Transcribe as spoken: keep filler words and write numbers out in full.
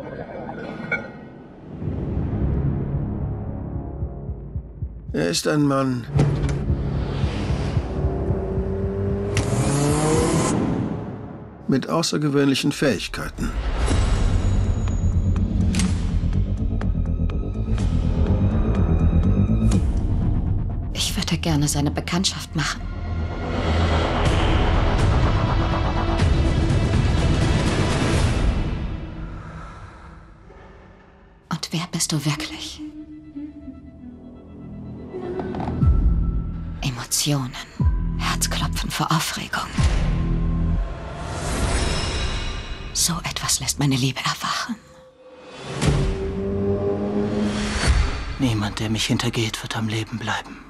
Er ist ein Mann mit außergewöhnlichen Fähigkeiten. Ich würde gerne seine Bekanntschaft machen. Und wer bist du wirklich? Emotionen, Herzklopfen vor Aufregung. So etwas lässt meine Liebe erwachen. Niemand, der mich hintergeht, wird am Leben bleiben.